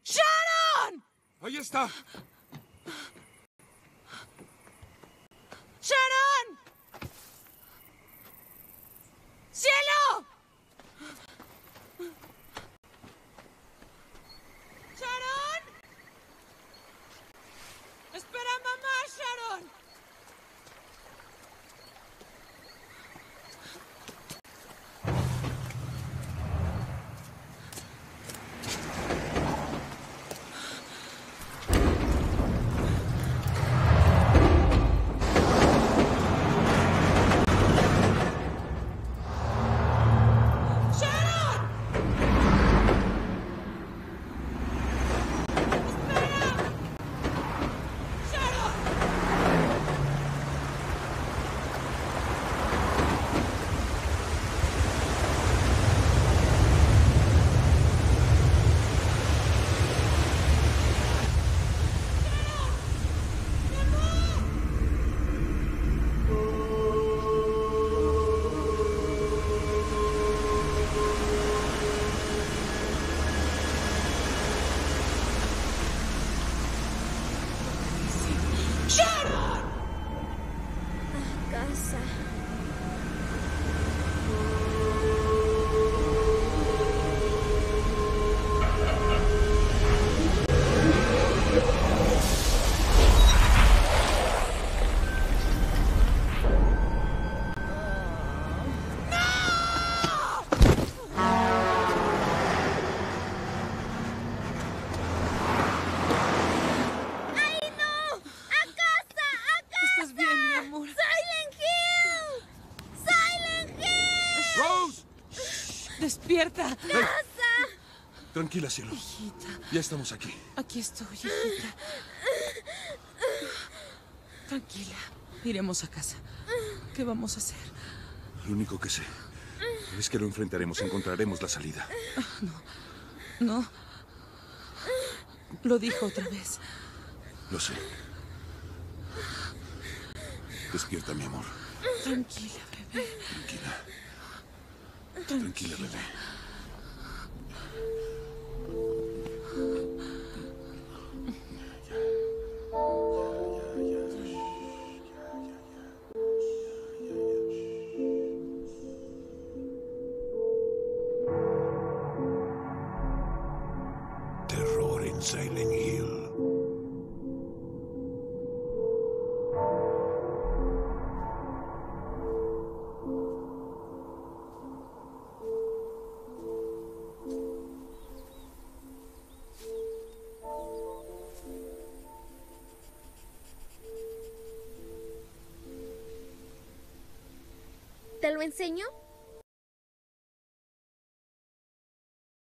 ¡Sharon! ¡Ahí está! ¡Sharon! ¡Cielo! ¡Sharon! ¡Espera, mamá, Sharon! Casa. ¿Estás bien, mi amor? ¡Silent Hill! ¡Silent Hill! ¡Rose! ¡Despierta! Tranquila, cielo. Hijita, Ya estamos aquí. aquí estoy, hijita. Tranquila. Iremos a casa. ¿Qué vamos a hacer? Lo único que sé es que lo enfrentaremos, encontraremos la salida. No. Lo dijo otra vez. Lo sé. Despierta, mi amor. Tranquila, bebé. Tranquila. Tranquila, bebé. Terror en Silent Hill. ¿Te lo enseño?